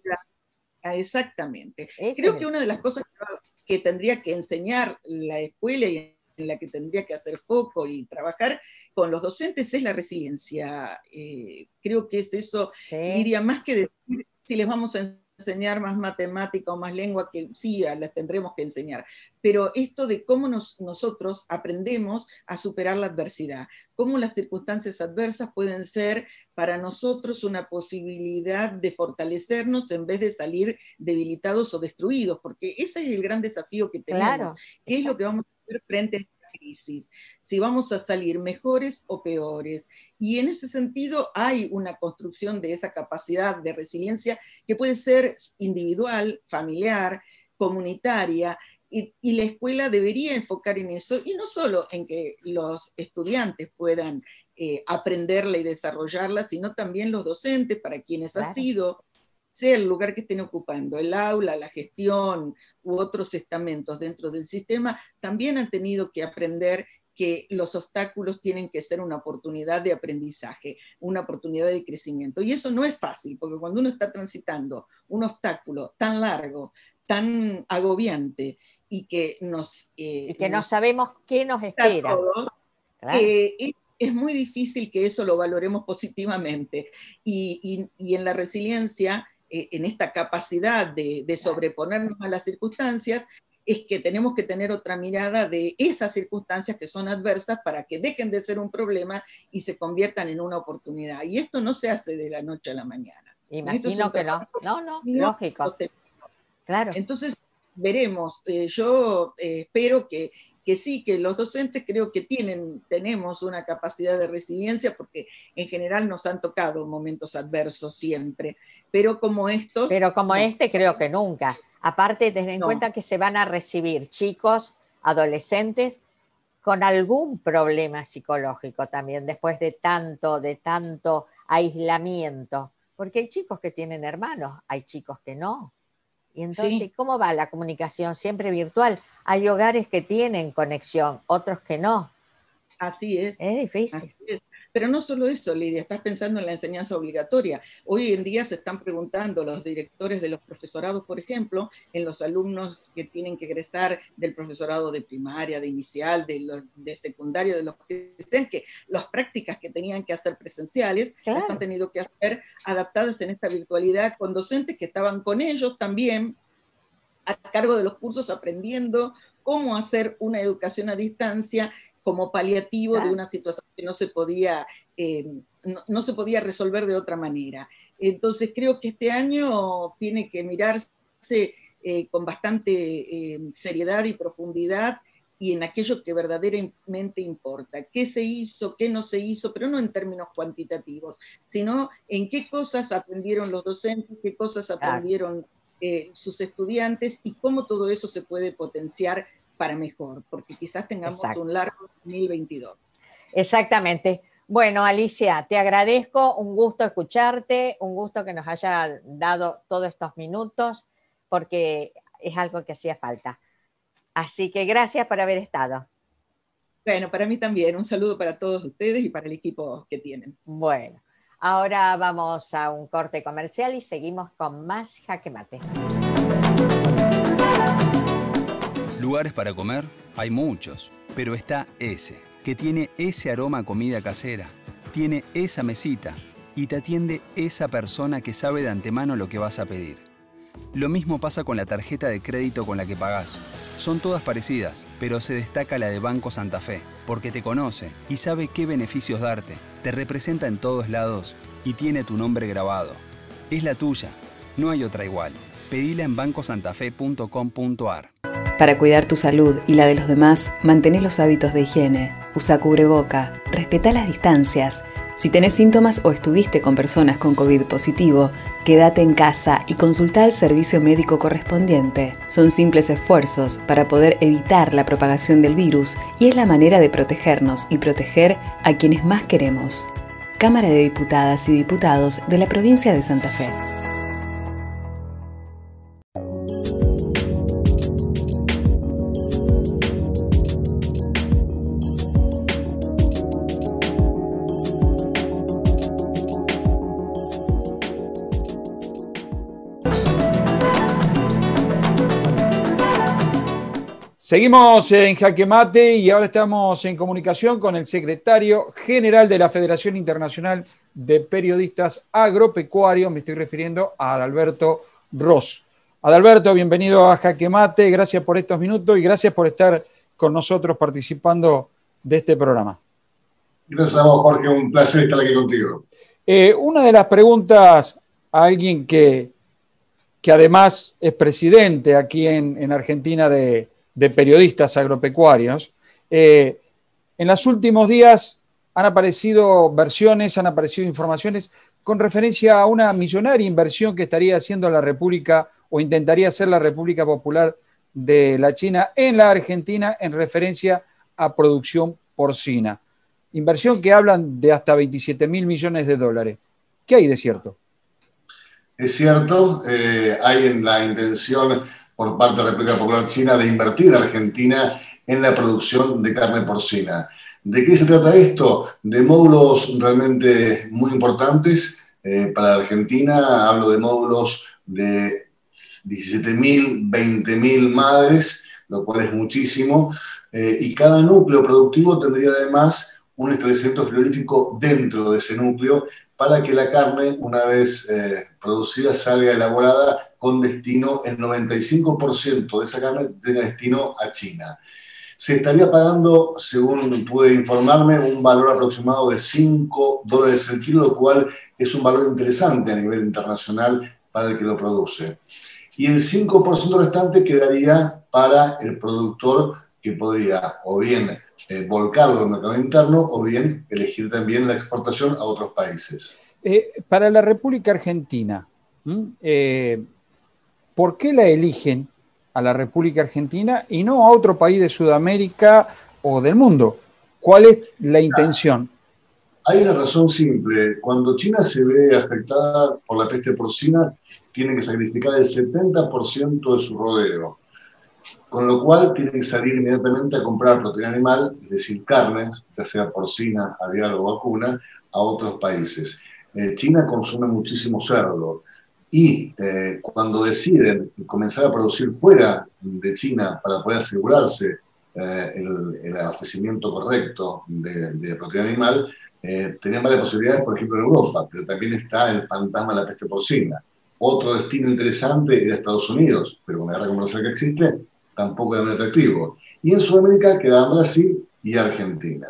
Exactamente. Eso Creo es. que una de las cosas que tendría que enseñar la escuela y en la que tendría que hacer foco y trabajar con los docentes es la resiliencia. Eh, creo que es eso, sí. diría, más que decir si les vamos a enseñar más matemática o más lengua, que sí, las tendremos que enseñar, pero esto de cómo nos, nosotros aprendemos a superar la adversidad, cómo las circunstancias adversas pueden ser para nosotros una posibilidad de fortalecernos en vez de salir debilitados o destruidos, porque ese es el gran desafío que tenemos, claro, ¿qué es lo que vamos a hacer frente a esta crisis? Si vamos a salir mejores o peores. Y en ese sentido hay una construcción de esa capacidad de resiliencia que puede ser individual, familiar, comunitaria, y, y la escuela debería enfocar en eso, y no solo en que los estudiantes puedan eh, aprenderla y desarrollarla, sino también los docentes, para quienes claro. ha sido, sea el lugar que estén ocupando, el aula, la gestión u otros estamentos dentro del sistema, también han tenido que aprender que los obstáculos tienen que ser una oportunidad de aprendizaje, una oportunidad de crecimiento. Y eso no es fácil, porque cuando uno está transitando un obstáculo tan largo, tan agobiante, y que nos... Eh, y que nos no sabemos qué nos espera. Todo, claro. eh, es, es muy difícil que eso lo valoremos positivamente. Y, y, y en la resiliencia, eh, en esta capacidad de, de sobreponernos a las circunstancias, es que tenemos que tener otra mirada de esas circunstancias que son adversas para que dejen de ser un problema y se conviertan en una oportunidad. Y esto no se hace de la noche a la mañana. Imagino que no. No, no, lógico. Claro. Entonces, veremos. Eh, yo eh, espero que, que sí, que los docentes creo que tienen, tenemos una capacidad de resiliencia, porque en general nos han tocado momentos adversos siempre, pero como estos... Pero como no. este creo que nunca. Aparte, ten en no. cuenta que se van a recibir chicos, adolescentes, con algún problema psicológico también, después de tanto, de tanto aislamiento. Porque hay chicos que tienen hermanos, hay chicos que no. Y entonces, sí. ¿cómo va la comunicación? Siempre virtual. Hay hogares que tienen conexión, otros que no. Así es. Es difícil. Así es. Pero no solo eso, Lidia, estás pensando en la enseñanza obligatoria. Hoy en día se están preguntando los directores de los profesorados, por ejemplo, en los alumnos que tienen que egresar del profesorado de primaria, de inicial, de, los, de secundaria, de los que sean, que las prácticas que tenían que hacer presenciales, claro. las han tenido que hacer adaptadas en esta virtualidad, con docentes que estaban con ellos también a cargo de los cursos, aprendiendo cómo hacer una educación a distancia como paliativo claro. de una situación que no se podía, eh, no, no se podía resolver de otra manera. Entonces creo que este año tiene que mirarse eh, con bastante eh, seriedad y profundidad, y en aquello que verdaderamente importa. ¿Qué se hizo, qué no se hizo? Pero no en términos cuantitativos, sino en qué cosas aprendieron los docentes, qué cosas aprendieron claro. eh, sus estudiantes y cómo todo eso se puede potenciar para mejor, porque quizás tengamos Exacto. un largo dos mil veintidós. Exactamente. Bueno, Alicia, te agradezco, un gusto escucharte, un gusto que nos haya dado todos estos minutos, porque es algo que hacía falta. Así que gracias por haber estado. Bueno, para mí también, un saludo para todos ustedes y para el equipo que tienen. Bueno, ahora vamos a un corte comercial y seguimos con más Jaque Mate. Lugares para comer hay muchos, pero está ese, que tiene ese aroma a comida casera, tiene esa mesita y te atiende esa persona que sabe de antemano lo que vas a pedir. Lo mismo pasa con la tarjeta de crédito con la que pagás. Son todas parecidas, pero se destaca la de Banco Santa Fe, porque te conoce y sabe qué beneficios darte, te representa en todos lados y tiene tu nombre grabado. Es la tuya, no hay otra igual. Pedila en banco santa fe punto com punto a r. Para cuidar tu salud y la de los demás, mantén los hábitos de higiene. Usa cubreboca, respetá las distancias. Si tenés síntomas o estuviste con personas con COVID positivo, quédate en casa y consultá al servicio médico correspondiente. Son simples esfuerzos para poder evitar la propagación del virus y es la manera de protegernos y proteger a quienes más queremos. Cámara de Diputadas y Diputados de la Provincia de Santa Fe. Seguimos en Jaque Mate y ahora estamos en comunicación con el secretario general de la Federación Internacional de Periodistas Agropecuarios. Me estoy refiriendo a Adalberto Ross. Adalberto, bienvenido a Jaque Mate. Gracias por estos minutos y gracias por estar con nosotros participando de este programa. Gracias a vos, Jorge. Un placer estar aquí contigo. Eh, una de las preguntas a alguien que, que además es presidente aquí en, en Argentina de... de periodistas agropecuarios, eh, en los últimos días han aparecido versiones, han aparecido informaciones con referencia a una millonaria inversión que estaría haciendo la República o intentaría hacer la República Popular de la China en la Argentina en referencia a producción porcina. Inversión que hablan de hasta veintisiete mil millones de dólares. ¿Qué hay de cierto? Es cierto, eh, hay en la intención por parte de la República Popular China de invertir en Argentina en la producción de carne porcina. ¿De qué se trata esto? De módulos realmente muy importantes eh, para Argentina. Hablo de módulos de diecisiete mil, veinte mil madres, lo cual es muchísimo. Eh, y cada núcleo productivo tendría además un establecimiento frigorífico dentro de ese núcleo para que la carne, una vez eh, producida, salga elaborada con destino, el noventa y cinco por ciento de esa carne tenga destino a China. Se estaría pagando, según pude informarme, un valor aproximado de cinco dólares el kilo, lo cual es un valor interesante a nivel internacional para el que lo produce. Y el cinco por ciento restante quedaría para el productor, que podría o bien eh, volcarlo al mercado interno o bien elegir también la exportación a otros países. Eh, para la República Argentina, eh, ¿por qué la eligen a la República Argentina y no a otro país de Sudamérica o del mundo? ¿Cuál es la intención? Hay una razón simple. Cuando China se ve afectada por la peste porcina, tienen que sacrificar el setenta por ciento de su rodeo. Con lo cual tienen que salir inmediatamente a comprar proteína animal, es decir, carnes, ya sea porcina, aviar o vacuna, a otros países. Eh, China consume muchísimo cerdo y eh, cuando deciden comenzar a producir fuera de China para poder asegurarse eh, el, el abastecimiento correcto de, de proteína animal, eh, tenían varias posibilidades, por ejemplo en Europa, pero también está el fantasma de la peste porcina. Otro destino interesante era Estados Unidos, pero con la guerra comercial que existe, tampoco era muy atractivo. Y en Sudamérica quedaban Brasil y Argentina.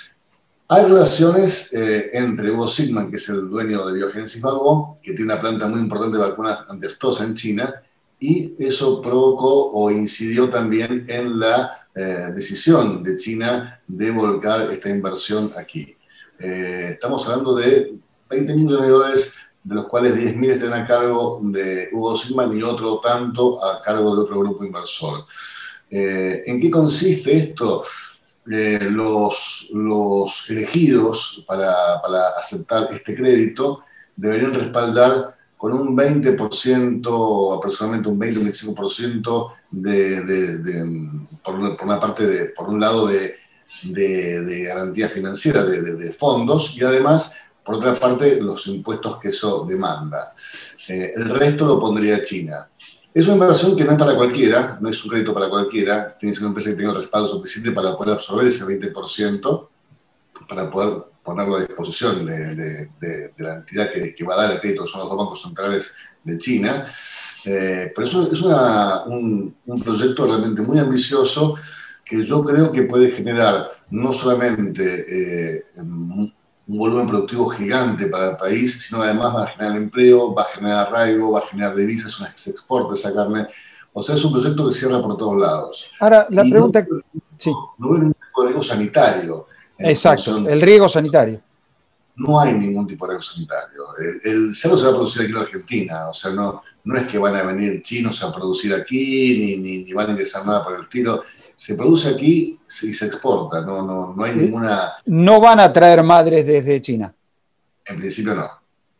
Hay relaciones eh, entre Hugo Sigman, que es el dueño de Biogénesis Vagón, que tiene una planta muy importante de vacunas anti-aftosa en China, y eso provocó o incidió también en la eh, decisión de China de volcar esta inversión aquí. Eh, estamos hablando de veinte millones de dólares de los cuales diez mil estén a cargo de Hugo Zillman y otro tanto a cargo de otro grupo inversor. Eh, ¿En qué consiste esto? Eh, los, los elegidos para, para aceptar este crédito deberían respaldar con un veinte por ciento, aproximadamente un veinte o veinticinco por ciento de, de, de, por, por una parte, de, por un lado de, de, de garantía financiera de, de, de fondos y además, por otra parte, los impuestos que eso demanda. Eh, el resto lo pondría China. Es una inversión que no es para cualquiera, no es un crédito para cualquiera, tiene que ser una empresa que tenga el respaldo suficiente para poder absorber ese veinte por ciento, para poder ponerlo a disposición de, de, de, de la entidad que, que va a dar el crédito, que son los dos bancos centrales de China. Eh, pero eso es una, un, un proyecto realmente muy ambicioso que yo creo que puede generar no solamente eh, un, un volumen productivo gigante para el país, sino además va a generar empleo, va a generar arraigo, va a generar divisas, una que se exporte esa carne. O sea, es un proyecto que cierra por todos lados. Ahora, la y pregunta... No, sí. no hay ningún tipo de riesgo sanitario. Exacto, el riesgo sanitario. No hay ningún tipo de riesgo sanitario. El, el cerdo se va a producir aquí en Argentina. O sea, no, no es que van a venir chinos a producir aquí, ni, ni, ni van a ingresar nada por el estilo. Se produce aquí y se exporta. No, no, no hay ninguna... No van a traer madres desde China. En principio no.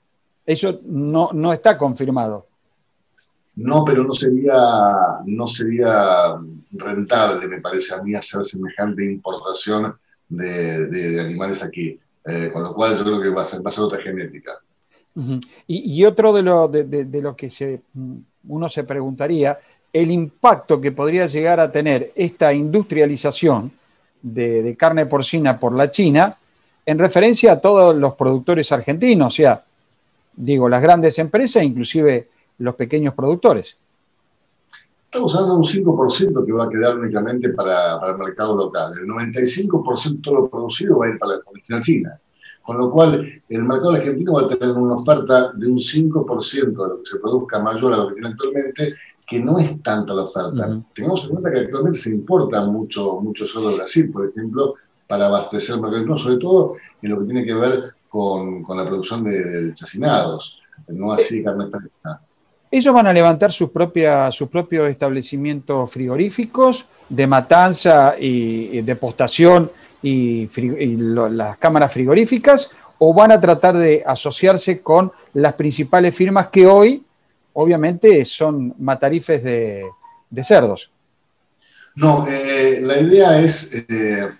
Eso no, no está confirmado. No, pero no sería, no sería rentable, me parece a mí, hacer semejante importación de, de, de animales aquí. Eh, con lo cual yo creo que va a ser, va a ser otra genética. Uh-huh. y, y otro de lo, de, de, de lo que se, uno se preguntaría, el impacto que podría llegar a tener esta industrialización de, de carne porcina por la China en referencia a todos los productores argentinos, o sea, digo, las grandes empresas, inclusive los pequeños productores. Estamos hablando de un cinco por ciento que va a quedar únicamente para, para el mercado local. El noventa y cinco por ciento de todo lo producido va a ir para la comunidad china. Con lo cual, el mercado argentino va a tener una oferta de un cinco por ciento de lo que se produzca mayor a lo que tiene actualmente, que no es tanta la oferta. Uh-huh. Tengamos en cuenta que actualmente se importa mucho, mucho cerdo de Brasil, por ejemplo, para abastecer el mercado, sobre todo en lo que tiene que ver con, con la producción de, de chacinados, no así carne fresca. ¿Ellos van a levantar sus, propia, sus propios establecimientos frigoríficos de matanza y, y de postación y, y lo, las cámaras frigoríficas, o van a tratar de asociarse con las principales firmas que hoy, obviamente, son matarifes de, de cerdos? No, eh, la idea es eh,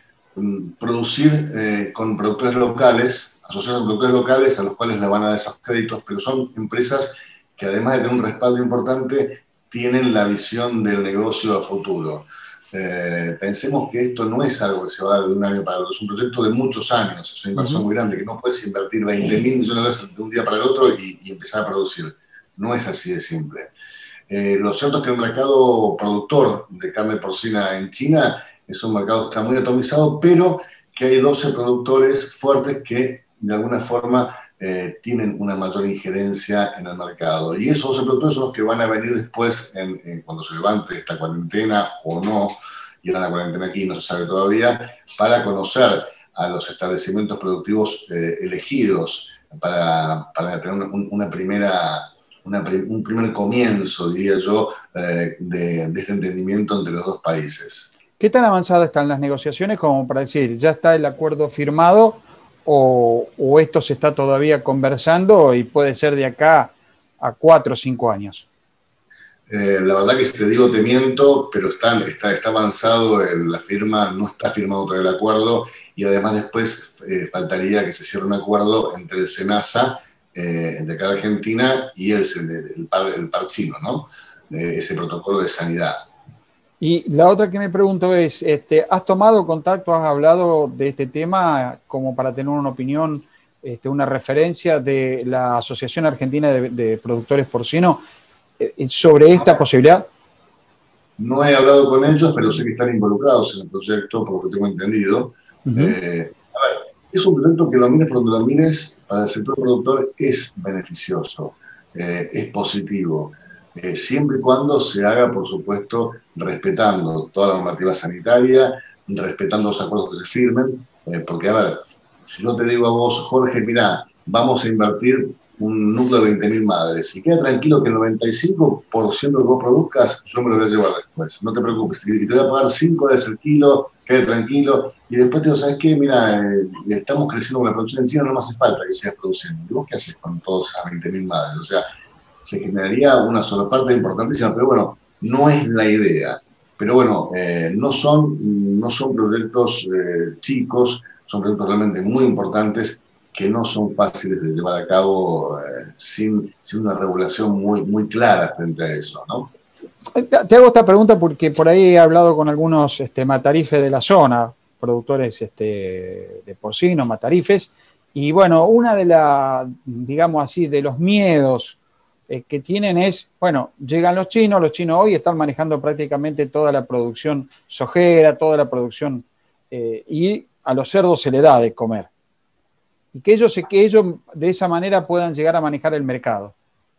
producir eh, con productores locales, asociados con productores locales a los cuales le van a dar esos créditos, pero son empresas que además de tener un respaldo importante, tienen la visión del negocio a futuro. Eh, pensemos que esto no es algo que se va a dar de un año para el otro, es un proyecto de muchos años, es una inversión uh-huh. muy grande, que no puedes invertir veinte mil millones de dólares de un día para el otro y, y empezar a producir. No es así de simple. Eh, lo cierto es que el mercado productor de carne porcina en China es un mercado que está muy atomizado, pero que hay doce productores fuertes que de alguna forma Eh, tienen una mayor injerencia en el mercado. Y esos productores son los que van a venir después, en, en, cuando se levante esta cuarentena o no, irán a la cuarentena aquí, no se sabe todavía, para conocer a los establecimientos productivos eh, elegidos, para, para tener una, una primera, una, un primer comienzo, diría yo, eh, de, de este entendimiento entre los dos países. ¿Qué tan avanzadas están las negociaciones como para decir, ya está el acuerdo firmado, O, o esto se está todavía conversando y puede ser de acá a cuatro o cinco años? Eh, la verdad que si te digo te miento, pero está, está, está avanzado en la firma, no está firmado todavía el acuerdo y además después eh, faltaría que se cierre un acuerdo entre el SENASA eh, de acá de Argentina y el, el, el, par, el par chino, ¿no? Eh, ese protocolo de sanidad. Y la otra que me pregunto es, este, ¿has tomado contacto, has hablado de este tema como para tener una opinión, este, una referencia de la Asociación Argentina de, de Productores Porcinos eh, sobre esta posibilidad? No he hablado con ellos, pero sé que están involucrados en el proyecto, por lo que tengo entendido. Uh-huh. eh, a ver, es un proyecto que lo mires por donde lo mires, para el sector productor es beneficioso, eh, es positivo. Eh, siempre y cuando se haga, por supuesto, respetando toda la normativa sanitaria, respetando los acuerdos que se firmen, eh, porque, a ver, si yo te digo a vos, Jorge, mirá, vamos a invertir un núcleo de veinte mil madres. Y queda tranquilo que el noventa y cinco por ciento que vos produzcas, yo me lo voy a llevar después. No te preocupes, y te voy a pagar cinco dólares el kilo, quede tranquilo. Y después te digo, ¿sabes qué? Mira, eh, estamos creciendo con la producción en China, no me hace falta que sigas produciendo. ¿Y vos qué haces con todos esas veinte mil madres? O sea, se generaría una sola parte importantísima, pero bueno, no es la idea. Pero bueno, eh, no, son, no son proyectos eh, chicos, son proyectos realmente muy importantes que no son fáciles de llevar a cabo eh, sin, sin una regulación muy, muy clara frente a eso, ¿no? Te hago esta pregunta porque por ahí he hablado con algunos este, matarifes de la zona, productores este, de porcinos, matarifes, y bueno, una de las, digamos así, de los miedos eh, que tienen es, bueno, llegan los chinos, los chinos hoy están manejando prácticamente toda la producción sojera, toda la producción, eh, y a los cerdos se le da de comer. Y que ellos, que ellos de esa manera puedan llegar a manejar el mercado.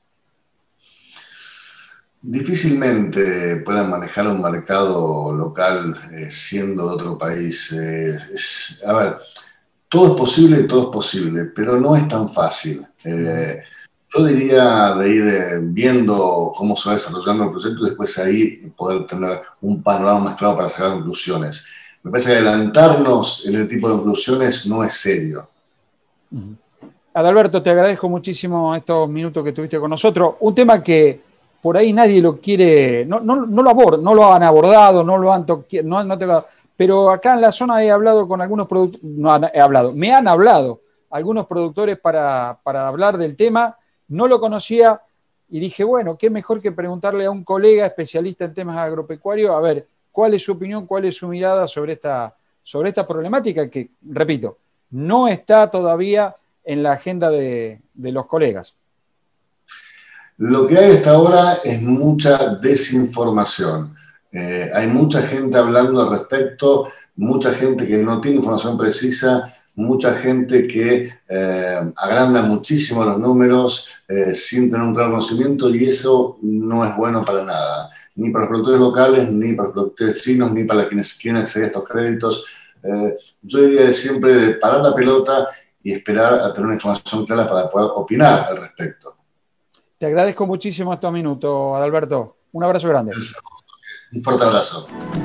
Difícilmente puedan manejar un mercado local eh, siendo de otro país. Eh, es, a ver, todo es posible, todo es posible, pero no es tan fácil. Eh, yo diría de ir eh, viendo cómo se va desarrollando el proyecto y después ahí poder tener un panorama más claro para sacar conclusiones. Me parece que adelantarnos en el tipo de conclusiones no es serio. Adalberto, te agradezco muchísimo estos minutos que estuviste con nosotros. Un tema que por ahí nadie lo quiere, no, no, no, lo, abord, no lo han abordado, no lo han toqueado, no, no te, pero acá en la zona he hablado con algunos productores, no he hablado, me han hablado algunos productores para, para hablar del tema, no lo conocía y dije, bueno, qué mejor que preguntarle a un colega especialista en temas agropecuarios, a ver, cuál es su opinión, cuál es su mirada sobre esta, sobre esta problemática que, repito, no está todavía en la agenda de, de los colegas. Lo que hay hasta ahora es mucha desinformación. Eh, hay mucha gente hablando al respecto, mucha gente que no tiene información precisa, mucha gente que eh, agranda muchísimo los números eh, sin tener un claro conocimiento y eso no es bueno para nada, ni para los productores locales, ni para los productores chinos, ni para quienes quieren acceder a estos créditos. Eh, yo diría de siempre de parar la pelota y esperar a tener una información clara para poder opinar al respecto. Te agradezco muchísimo estos minutos, Adalberto. Un abrazo grande. Un fuerte abrazo.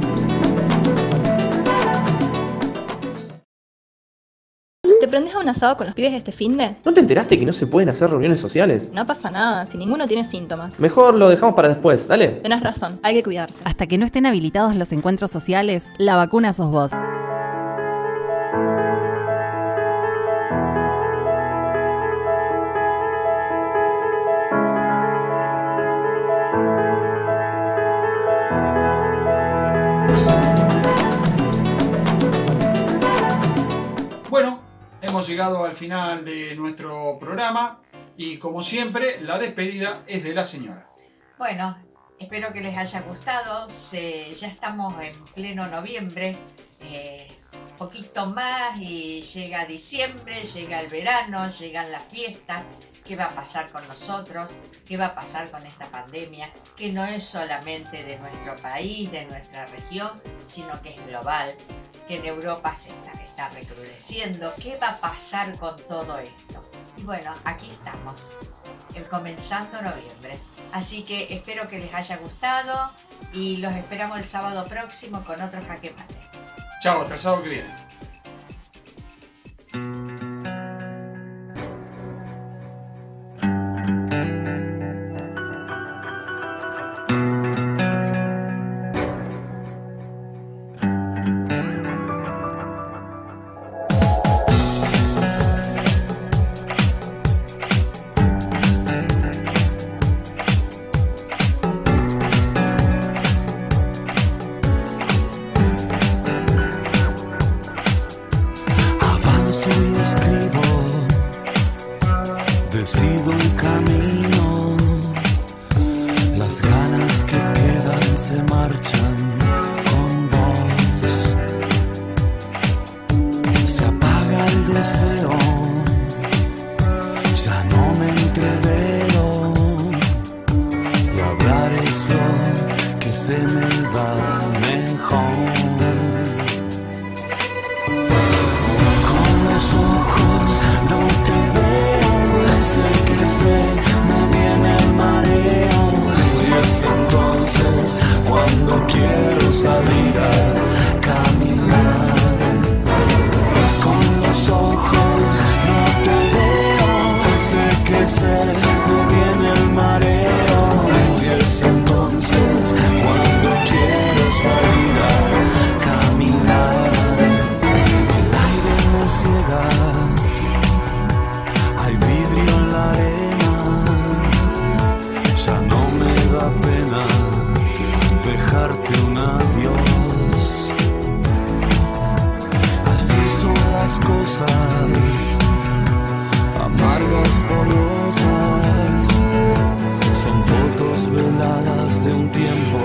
¿Te prendés a un asado con los pibes este finde? ¿No te enteraste que no se pueden hacer reuniones sociales? No pasa nada, si ninguno tiene síntomas. Mejor lo dejamos para después, ¿dale? Tenés razón, hay que cuidarse. Hasta que no estén habilitados los encuentros sociales, la vacuna sos vos. Bueno, hemos llegado al final de nuestro programa y como siempre la despedida es de la señora. Bueno, espero que les haya gustado. Se, ya estamos en pleno noviembre, eh, poquito más y llega diciembre, llega el verano, llegan las fiestas. ¿Qué va a pasar con nosotros? ¿Qué va a pasar con esta pandemia? Que no es solamente de nuestro país, de nuestra región, sino que es global, que en Europa se está, está recrudeciendo. ¿Qué va a pasar con todo esto? Y bueno, aquí estamos, el comenzando noviembre. Así que espero que les haya gustado y los esperamos el sábado próximo con otro Jaque Mate. Chao, hasta el sábado que viene. Con los ojos no te veo, sé que se me viene el mareo y es entonces cuando quiero salir a caminar. Con los ojos no te veo, sé que se me viene el mareo y es entonces cuando quiero salir a caminar. El aire me ciega, hay vidrio en la arena, ya no me da pena dejarte un adiós. Así son las cosas, amargas o rosas, son fotos veladas de un tiempo